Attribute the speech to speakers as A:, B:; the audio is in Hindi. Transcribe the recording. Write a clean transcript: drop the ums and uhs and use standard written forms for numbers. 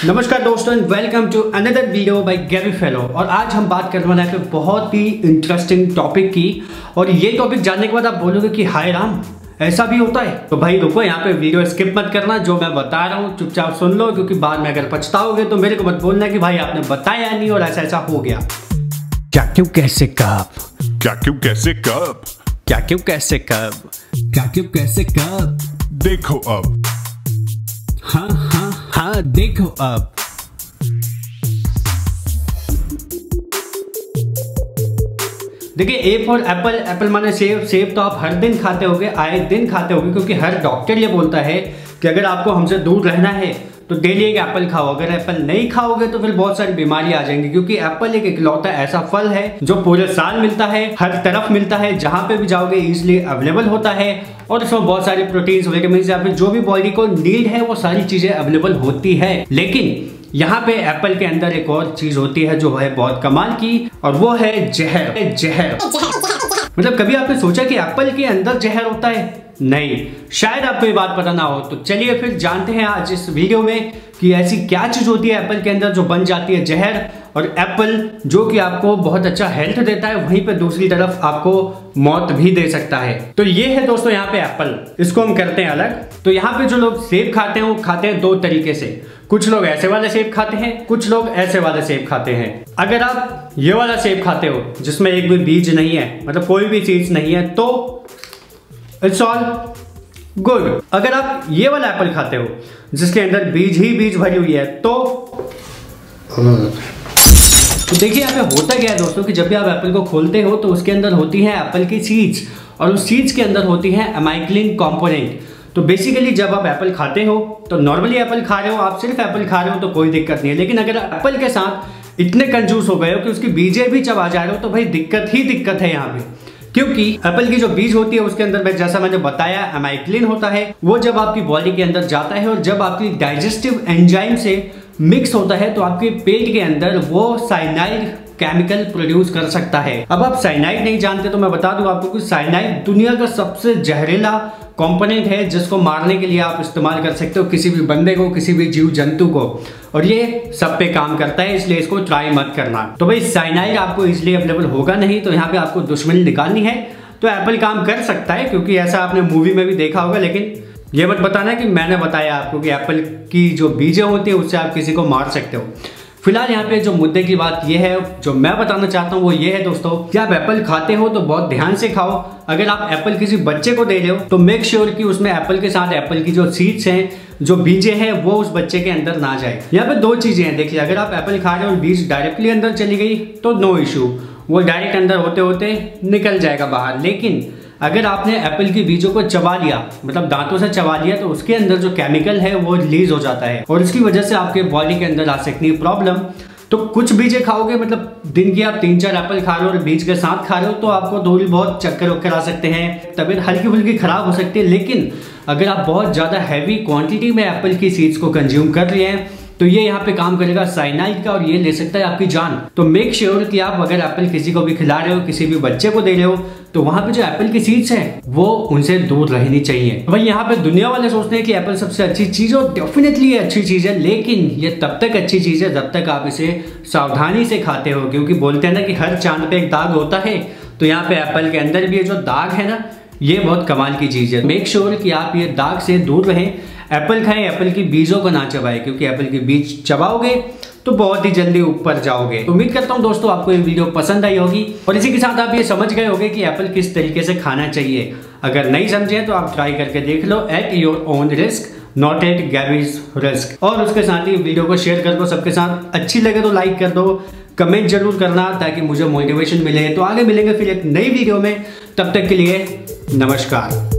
A: नमस्कार दोस्तों and welcome to another video by Garry fellow. और आज हम बात करने वाले हैं बहुत ही इंटरेस्टिंग टॉपिक की। और ये टॉपिक जानने के बाद आप बोलोगे कि हाय राम ऐसा भी होता है। तो भाई रुको, यहाँ पे वीडियो स्किप मत करना, जो मैं बता रहा हूँ चुपचाप सुन लो, क्योंकि बाद में अगर पछताओगे तो मेरे को मत बोलना कि भाई आपने बताया नहीं और ऐसा ऐसा हो गया। क्या क्यों कैसे कब,
B: क्या क्यों कैसे कब,
A: क्या क्यों कैसे कब, क्या क्यों कैसे कब,
B: देखो अब,
A: हाँ हाँ हाँ देखो अब। देखिए ए फॉर एप्पल, एप्पल माने सेब, सेब तो आप हर दिन खाते होगे, आए दिन खाते होगे, क्योंकि हर डॉक्टर ये बोलता है कि अगर आपको हमसे दूर रहना है तो डेली एक एप्पल खाओ। अगर एप्पल नहीं खाओगे तो फिर बहुत सारी बीमारियां आ जाएंगी, क्योंकि एप्पल एक इकलौता ऐसा फल है जो पूरे साल मिलता है, हर तरफ मिलता है, जहां पे भी जाओगे इजीली अवेलेबल होता है और इसमें बहुत सारे प्रोटीन्स, विटामिन्स या फिर जो भी बॉडी को नीड है वो सारी चीजें अवेलेबल होती है। लेकिन यहाँ पे एप्पल के अंदर एक और चीज होती है जो है बहुत कमाल की, और वो है जहर। जहर मतलब कभी आपने सोचा कि एप्पल के अंदर जहर होता है? नहीं, शायद आपको ये बात पता ना हो। तो चलिए फिर जानते हैं आज इस वीडियो में कि ऐसी क्या चीज होती है एप्पल के अंदर जो बन जाती है जहर। और एप्पल जो कि आपको बहुत अच्छा हेल्थ देता है, वहीं पे दूसरी तरफ आपको मौत भी दे सकता है। तो ये है दोस्तों यहाँ पे एप्पल, इसको हम करते हैं अलग। तो यहाँ पे जो लोग सेब खाते हैं वो खाते हैं दो तरीके से। कुछ लोग ऐसे वाले सेब खाते हैं, कुछ लोग ऐसे वाले सेब खाते हैं। अगर आप ये वाला सेब खाते हो जिसमें एक भी बीज नहीं है, मतलब कोई भी चीज नहीं है, तो इट्स ऑल गुड। अगर आप ये वाला एप्पल खाते हो जिसके अंदर बीज ही बीज भरी हुई है, तो देखिए यहाँ पे होता क्या है दोस्तों कि जब भी आप एप्पल को खोलते हो तो उसके अंदर होती है एप्पल की सीड्स, और उस सीड्स के अंदर होती है अमाइक्लिन कंपोनेंट। तो बेसिकली जब आप एप्पल खाते हो तो नॉर्मली एप्पल खा रहे हो, आप सिर्फ एप्पल खा रहे हो तो कोई दिक्कत नहीं है। लेकिन अगर एप्पल के साथ इतने कंजूस हो गए हो कि उसकी बीजें भी चबा जा रहे हो, तो भाई दिक्कत ही दिक्कत है यहाँ पे। क्योंकि एप्पल की जो बीज होती है उसके अंदर जैसा मैंने बताया अमाइक्लिन होता है। वो जब आपकी बॉडी के अंदर जाता है और जब आपकी डाइजेस्टिव एंजाइम से मिक्स होता है तो आपके पेट के अंदर वो साइनाइड केमिकल प्रोड्यूस कर सकता है। अब आप साइनाइड नहीं जानते तो मैं बता दूं आपको कि साइनाइड दुनिया का सबसे जहरीला कंपोनेंट है, जिसको मारने के लिए आप इस्तेमाल कर सकते हो किसी भी बंदे को, किसी भी जीव जंतु को, और ये सब पे काम करता है, इसलिए इसको ट्राई मत करना। तो भाई साइनाइड आपको इजीली अवेलेबल होगा नहीं, तो यहाँ पे आपको दुश्मनी निकालनी है तो एप्पल काम कर सकता है, क्योंकि ऐसा आपने मूवी में भी देखा होगा। लेकिन ये मत बताना कि मैंने बताया आपको कि एप्पल की जो बीजें होती है उससे आप किसी को मार सकते हो। फिलहाल यहाँ पे जो मुद्दे की बात ये है, जो मैं बताना चाहता हूँ वो ये है दोस्तों कि आप एप्पल खाते हो तो बहुत ध्यान से खाओ। अगर आप एप्पल किसी बच्चे को दे रहे हो तो मेक श्योर कि उसमें एप्पल के साथ एप्पल की जो सीड्स हैं, जो बीजें हैं, वो उस बच्चे के अंदर ना जाए। यहाँ पे दो चीजें हैं, देखिए अगर आप एप्पल खा रहे हो और बीज डायरेक्टली अंदर चली गई तो नो इशू, वो डायरेक्ट अंदर होते होते निकल जाएगा बाहर। लेकिन अगर आपने एप्पल की बीजों को चबा लिया, मतलब दांतों से चबा लिया, तो उसके अंदर जो केमिकल है वो रिलीज हो जाता है और इसकी वजह से आपके बॉडी के अंदर आ सकती है प्रॉब्लम। तो कुछ बीजें खाओगे, मतलब दिन की आप 3-4 एप्पल खा रहे हो और बीज के साथ खा रहे हो, तो आपको थोड़ी बहुत चक्कर वक्कर आ सकते हैं, तबीयत हल्की फुल्की खराब हो सकती है। लेकिन अगर आप बहुत ज्यादा हैवी क्वांटिटी में एप्पल की सीड्स को कंज्यूम कर रहे हैं तो ये यहाँ पे काम करेगा साइनाइड का, और ये ले सकता है आपकी जान। तो मेक श्योर कि आप अगर एप्पल किसी को भी खिला रहे हो, किसी भी बच्चे को दे रहे हो, तो वहां पे जो एप्पल की सीड्स हैं वो उनसे दूर रहनी चाहिए। भाई यहाँ पे दुनिया वाले सोचते हैं कि एप्पल सबसे अच्छी चीज है, और डेफिनेटली ये अच्छी चीज है, लेकिन ये तब तक अच्छी चीज है जब तक आप इसे सावधानी से खाते हो। क्योंकि बोलते हैं ना कि हर चांद पे एक दाग होता है, तो यहाँ पे एप्पल के अंदर भी ये जो दाग है ना, ये बहुत कमाल की चीज है। मेक श्योर कि आप ये दाग से दूर रहें, एप्पल खाएं, एप्पल की बीजों को ना चबाएं, क्योंकि एप्पल की बीज चबाओगे तो बहुत ही जल्दी ऊपर जाओगे। उम्मीद करता हूं दोस्तों आपको ये वीडियो पसंद आई होगी, और इसी के साथ आप ये समझ गए होंगे कि एप्पल किस तरीके से खाना चाहिए। अगर नहीं समझे तो आप ट्राई करके देख लो at your own risk, not at Garry's risk. और उसके साथ ही वीडियो को शेयर कर दो सबके साथ, अच्छी लगे तो लाइक कर दो, कमेंट जरूर करना ताकि मुझे मोटिवेशन मिले। तो आगे मिलेंगे फिर एक नई वीडियो में, तब तक के लिए नमस्कार।